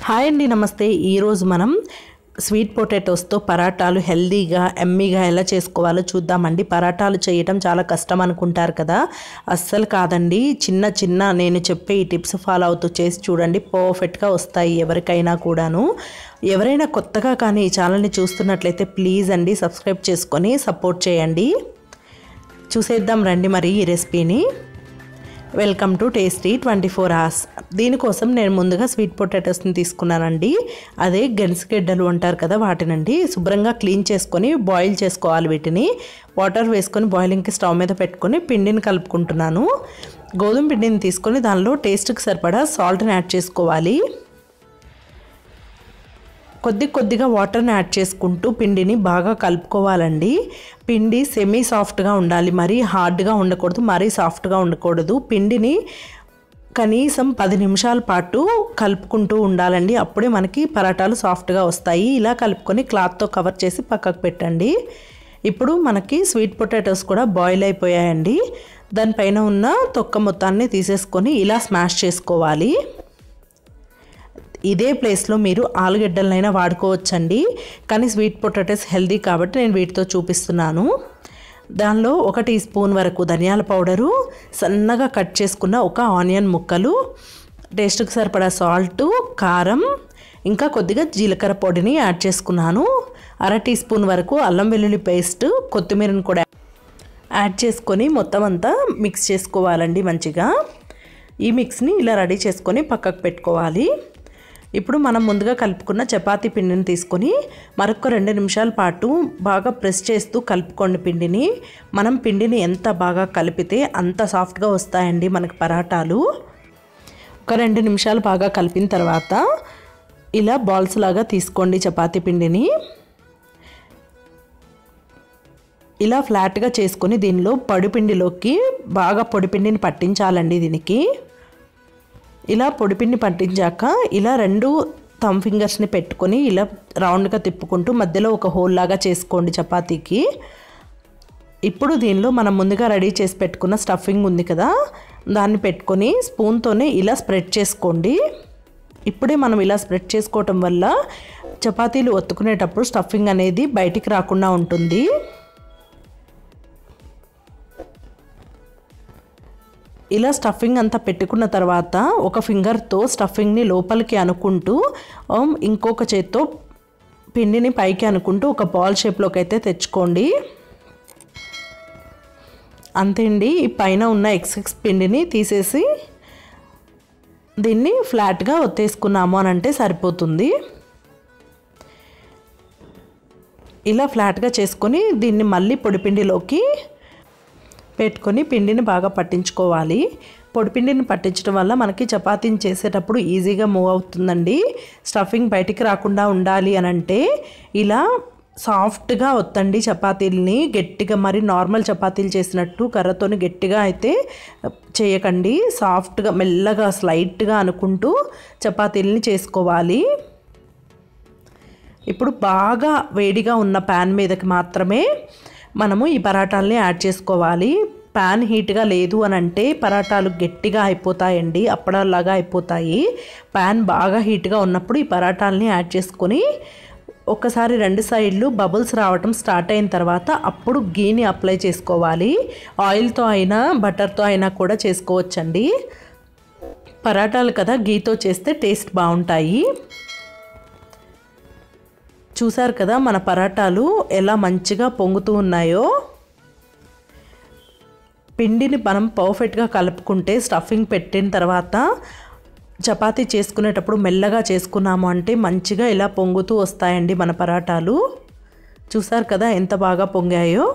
Hi అండి, నమస్తే. ఈరోజు మనం స్వీట్ పొటాటోస్తో పరాటాలు హెల్దీగా ఎమ్మీగా ఎలా చేసుకోవాలో చూద్దామండి. పరాటాలు చేయటం చాలా కష్టం అనుకుంటారు కదా, అస్సలు కాదండి. చిన్న నేను చెప్పే ఈ టిప్స్ ఫాలో అవుతూ చేసి చూడండి, పర్ఫెక్ట్గా వస్తాయి ఎవరికైనా కూడాను. ఎవరైనా కొత్తగా కానీ ఈ ఛానల్ని చూస్తున్నట్లయితే ప్లీజ్ అండి సబ్స్క్రైబ్ చేసుకొని సపోర్ట్ చేయండి. చూసేద్దాం రండి మరి ఈ రెసిపీని. Welcome to tasty 24 hours. దీనికోసం నేను ముందుగా స్వీట్ పొటాటోస్ని తీసుకున్నానండి. అదే గెన్స్గడ్డలు అంటారు కదా, వాటినండి శుభ్రంగా క్లీన్ చేసుకొని బాయిల్ చేసుకోవాలి. వీటిని వాటర్ వేసుకొని బాయిలింగ్కి స్టవ్ మీద పెట్టుకొని పిండిని కలుపుకుంటున్నాను. గోధుమ పిండిని తీసుకొని దానిలో టేస్ట్కి సరిపడా సాల్ట్ని యాడ్ చేసుకోవాలి. కొద్దిగా వాటర్ని యాడ్ చేసుకుంటూ పిండిని బాగా కలుపుకోవాలండి. పిండి సెమీ సాఫ్ట్గా ఉండాలి, మరీ హార్డ్గా ఉండకూడదు, మరీ సాఫ్ట్గా ఉండకూడదు. పిండిని కనీసం 10 నిమిషాల పాటు కలుపుకుంటూ ఉండాలండి, అప్పుడే మనకి పరాటాలు సాఫ్ట్గా వస్తాయి. ఇలా కలుపుకొని క్లాత్తో కవర్ చేసి పక్కకు పెట్టండి. ఇప్పుడు మనకి స్వీట్ పొటాటోస్ కూడా బాయిల్ అయిపోయాయండి. దానిపైన ఉన్న తొక్క మొత్తాన్ని తీసేసుకొని ఇలా స్మాష్ చేసుకోవాలి. ఇదే ప్లేస్లో మీరు ఆలుగడ్డలనైనా వాడుకోవచ్చండి, కానీ స్వీట్ పొటాటోస్ హెల్దీ కాబట్టి నేను వీటితో చూపిస్తున్నాను. దానిలో 1 టీ స్పూన్ వరకు ధనియాల పౌడరు, సన్నగా కట్ చేసుకున్న ఒక ఆనియన్ ముక్కలు, టేస్ట్కి సరిపడా సాల్టు, కారం, ఇంకా కొద్దిగా జీలకర్ర పొడిని యాడ్ చేసుకున్నాను. 1/2 టీ స్పూన్ వరకు అల్లం వెల్లుల్లి పేస్ట్, కొత్తిమీరని కూడా యాడ్ చేసుకొని మొత్తం అంతా మిక్స్ చేసుకోవాలండి మంచిగా. ఈ మిక్స్ని ఇలా రెడీ చేసుకొని పక్కకు పెట్టుకోవాలి. ఇప్పుడు మనం ముందుగా కలుపుకున్న చపాతీ పిండిని తీసుకొని మరొక 2 నిమిషాల పాటు బాగా ప్రెస్ చేస్తూ కలుపుకోండి పిండిని. మనం పిండిని ఎంత బాగా కలిపితే అంత సాఫ్ట్గా వస్తాయండి మనకి పరాటాలు. ఒక 2 నిమిషాలు బాగా కలిపిన తర్వాత ఇలా బాల్స్ లాగా తీసుకోండి చపాతీ పిండిని. ఇలా ఫ్లాట్గా చేసుకొని దీనిలో పొడిపిండిలోకి బాగా పొడిపిండిని పట్టించాలండి. దీనికి ఇలా పొడిపిండి పట్టించాక ఇలా 2 థంబ్ ఫింగర్స్ని పెట్టుకొని ఇలా రౌండ్గా తిప్పుకుంటూ మధ్యలో ఒక హోల్ లాగా చేసుకోండి చపాతీకి. ఇప్పుడు దీనిలో మనం ముందుగా రెడీ చేసి పెట్టుకున్న స్టఫింగ్ ఉంది కదా, దాన్ని పెట్టుకొని స్పూన్తోనే ఇలా స్ప్రెడ్ చేసుకోండి. ఇప్పుడే మనం ఇలా స్ప్రెడ్ చేసుకోవటం వల్ల చపాతీలు ఒత్తుకునేటప్పుడు స్టఫింగ్ అనేది బయటికి రాకుండా ఉంటుంది. ఇలా స్టఫింగ్ అంతా పెట్టుకున్న తర్వాత ఒక ఫింగర్తో స్టఫింగ్ని లోపలికి అనుకుంటూ ఇంకొక చేత్తో పిండిని పైకి అనుకుంటూ ఒక బాల్ షేప్లోకి అయితే తెచ్చుకోండి. అంతే అండి. ఈ పైన ఉన్న ఎక్సెస్ పిండిని తీసేసి దీన్ని ఫ్లాట్గా ఒత్తేసుకున్నాము అని అంటే సరిపోతుంది. ఇలా ఫ్లాట్గా చేసుకొని దీన్ని మళ్ళీ పొడిపిండిలోకి పెట్టుకొని పిండిని బాగా పట్టించుకోవాలి. పొడిపిండిని పట్టించడం వల్ల మనకి చపాతీని చేసేటప్పుడు ఈజీగా మూవ్ అవుతుందండి. స్టఫింగ్ బయటికి రాకుండా ఉండాలి అని అంటే ఇలా సాఫ్ట్గా ఒత్తండి చపాతీలని. గట్టిగా మరి నార్మల్ చపాతీలు చేసినట్టు కర్రతోని గట్టిగా అయితే చేయకండి. సాఫ్ట్గా మెల్లగా స్లైట్గా అనుకుంటూ చపాతీలని చేసుకోవాలి. ఇప్పుడు బాగా వేడిగా ఉన్న ప్యాన్ మీదకి మాత్రమే మనము ఈ పరాటాలని యాడ్ చేసుకోవాలి. ప్యాన్ హీట్గా లేదు అని అంటే పరాటాలు గట్టిగా అయిపోతాయండి, అప్పడాలాగా అయిపోతాయి. ప్యాన్ బాగా హీట్గా ఉన్నప్పుడు ఈ పరాటాలని యాడ్ చేసుకొని ఒకసారి 2 సైడ్లు బబుల్స్ రావటం స్టార్ట్ అయిన తర్వాత అప్పుడు గీని అప్లై చేసుకోవాలి. ఆయిల్తో అయినా బటర్తో అయినా కూడా చేసుకోవచ్చండి. పరాటాలు కదా, గీతో చేస్తే టేస్ట్ బాగుంటాయి. చూసారు కదా మన పరాటాలు ఎలా మంచిగా పొంగుతూ ఉన్నాయో. పిండిని మనం పర్ఫెక్ట్గా కలుపుకుంటే స్టఫింగ్ పెట్టిన తర్వాత చపాతీ చేసుకునేటప్పుడు మెల్లగా చేసుకున్నాము అంటే మంచిగా ఇలా పొంగుతూ వస్తాయండి మన పరాటాలు. చూసారు కదా ఎంత బాగా పొంగాయో.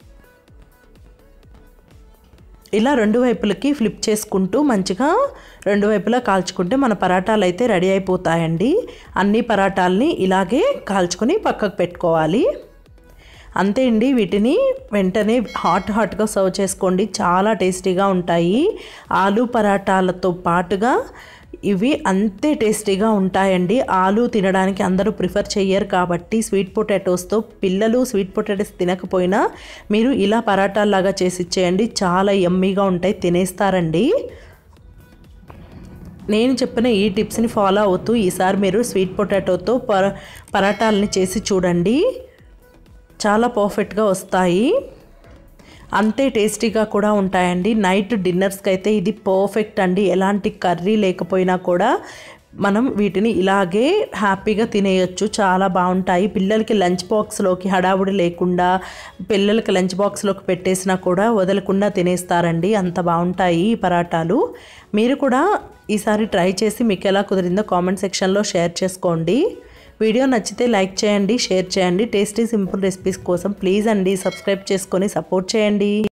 ఇలా 2 వైపులకి ఫ్లిప్ చేసుకుంటూ మంచిగా 2 వైపులా కాల్చుకుంటే మన పరాటాలు అయితే రెడీ అయిపోతాయండి. అన్ని పరాటాలని ఇలాగే కాల్చుకొని పక్కకు పెట్టుకోవాలి. అంతే అండి. వీటిని వెంటనే హాట్గా సర్వ్ చేసుకోండి, చాలా టేస్టీగా ఉంటాయి. ఆలు పరాటాలతో పాటుగా ఇవి అంతే టేస్టీగా ఉంటాయండి. ఆలు తినడానికి అందరూ ప్రిఫర్ చేయరు కాబట్టి స్వీట్ పొటాటోస్తో పిల్లలు స్వీట్ పొటాటోస్ తినకపోయినా మీరు ఇలా పరాటాలాగా చేసి ఇచ్చేయండి, చాలా యమ్మీగా ఉంటాయి, తినేస్తారండి. నేను చెప్పిన ఈ టిప్స్ని ఫాలో అవుతూ ఈసారి మీరు స్వీట్ పొటాటోతో పరాటాలని చేసి చూడండి, చాలా పర్ఫెక్ట్గా వస్తాయి, అంతే టేస్టీగా కూడా ఉంటాయండి. నైట్ డిన్నర్స్కి అయితే ఇది పర్ఫెక్ట్ అండి. ఎలాంటి కర్రీ లేకపోయినా కూడా మనం వీటిని ఇలాగే హ్యాపీగా తినేయచ్చు, చాలా బాగుంటాయి. పిల్లలకి లంచ్ బాక్స్లోకి హడావుడి లేకుండా పిల్లలకి లంచ్ బాక్స్లోకి పెట్టేసినా కూడా వదలకుండా తినేస్తారండి, అంత బాగుంటాయి ఈ పరాటాలు. మీరు కూడా ఈసారి ట్రై చేసి మీకు ఎలా కుదిరిందో కామెంట్ సెక్షన్లో షేర్ చేసుకోండి. వీడియో నచ్చితే లైక్ చేయండి, షేర్ చేయండి. టేస్టీ సింపుల్ రెసిపీస్ కోసం ప్లీజ్ అండి సబ్స్క్రైబ్ చేసుకొని సపోర్ట్ చేయండి.